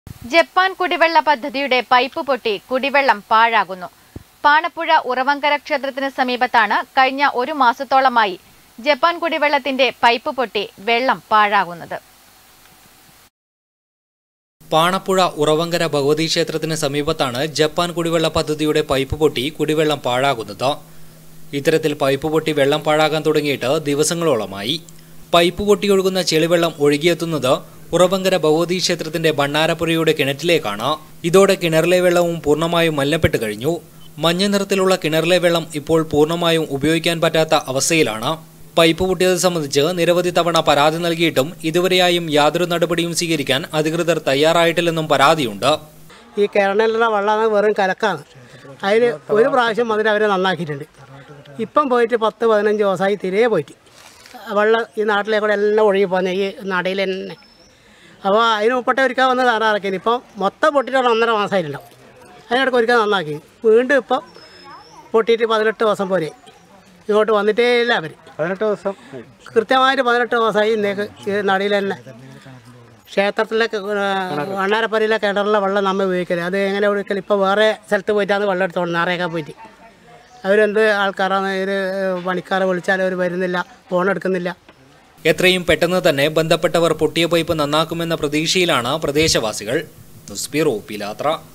Japan കുടിവെള്ള പദ്ധതിയുടെ pipe പൊട്ടി കുടിവെള്ളം പാഴാകുന്നു. പാണപ്പുഴ ഉറവങ്കര ക്ഷേത്രത്തിന് സമീപത്താണ് കഴിഞ്ഞ ഒരു മാസത്തോളമായി ജപ്പാൻ കുടിവെള്ളത്തിന്റെ പൈപ്പ് പൊട്ടി വെള്ളം പാഴാകുന്നത്. പാണപ്പുഴ ഉറവങ്കര ഭഗവതി ക്ഷേത്രത്തിന് സമീപത്താണ് ജപ്പാൻ കുടിവെള്ള പദ്ധതിയുടെ പൈപ്പ് പൊട്ടി കുടിവെള്ളം പാഴാകുന്നത്. ഇത്തരത്തിൽ പൈപ്പ് പൊട്ടി വെള്ളം പാഴാകാൻ തുടങ്ങിയിട്ട് ദിവസങ്ങളോളമായി. പൈപ്പ് പൊട്ടിയൊഴുകുന്ന ചെളിവെള്ളം ഒഴുകിയെത്തുന്നത് ഉറവങ്കര ഭഗവതി ക്ഷേത്രത്തിന്റെ ഭണ്ണാരപ്പുരയുടെ കിണറ്റിലേക്കാണ്. ഇതോടെ കിണറിലെ വെള്ളവും പൂർണ്ണമായും മലിനപ്പെട്ട് കഴിഞ്ഞു. മഞ്ഞ നിറത്തിലുള്ള കിണറിലെ വെള്ളം ഇപ്പോൾ പൂർണ്ണമായും ഉപയോഗിക്കാൻ പറ്റാത്ത അവസ്ഥയിലാണ്. പൈപ്പ് പൊട്ടിയത് സംബന്ധിച്ച് നിരവധി തവണ പരാതി നൽകിയിട്ടും ഇതുവരെയായും യാതൊരു നടപടിയും സ്വീകരിക്കാൻ അധികൃതർ തയ്യാറായിട്ടില്ലെന്നും പരാതിയുണ്ട്. ഈ കിണറിലുള്ള വെള്ളം വെറും കലക്കാണ്. അതിന് ഒരു പ്രാവശ്യം അതിൽ അവരെ നന്നാക്കിയിട്ടുണ്ട്. ഇപ്പം പോയിട്ട് 10-15 ദിവസമായി തിരയെ പോയിട്ട് വെള്ളം ഈ നാട്ടിലേക്കൂടെ എല്ലാം ഒഴുകി പോകുന്നത് ഈ നടയിൽ തന്നെ. അപ്പോൾ അതിന് മുപ്പട്ട ഒരിക്കൽ വന്ന് താറാറാക്കിയത് ഇപ്പം മൊത്തം പൊട്ടിയിട്ട് 1.5 മാസമായിട്ടുണ്ടാവും. അതിനിടയ്ക്ക് ഒരിക്കൽ നന്നാക്കി വീണ്ടും ഇപ്പം പൊട്ടിയിട്ട് 18 ദിവസം പോലെ ഇങ്ങോട്ട് വന്നിട്ടേ ഇല്ല അവർ. 18 ദിവസം കൃത്യമായിട്ട് 18 ദിവസമായി ഇന്നേക്ക് ഈ നടയിൽ തന്നെ. ക്ഷേത്രത്തിലെ ഭണ്ണാരപ്പുരയിലെ കിണറിലെ വെള്ളം നമ്മൾ ഉപയോഗിക്കരുത്. അത് എങ്ങനെ ഒഴിക്കൽ ഇപ്പോൾ വേറെ സ്ഥലത്ത് പോയിട്ടാണ് വെള്ളം എടുത്തോണ്ട് നാറയൊക്കെ പോയിട്ട് അവരെന്ത് ആൾക്കാരാണ് ഒരു പണിക്കാരെ വിളിച്ചാലും അവർ വരുന്നില്ല, ഫോൺ എടുക്കുന്നില്ല. എത്രയും പെട്ടെന്ന് തന്നെ ബന്ധപ്പെട്ടവർ പൊട്ടിയ പൈപ്പ് നന്നാക്കുമെന്ന പ്രതീക്ഷയിലാണ് പ്രദേശവാസികൾ. ന്യൂസ് ബ്യൂറോ, പിലാത്ര.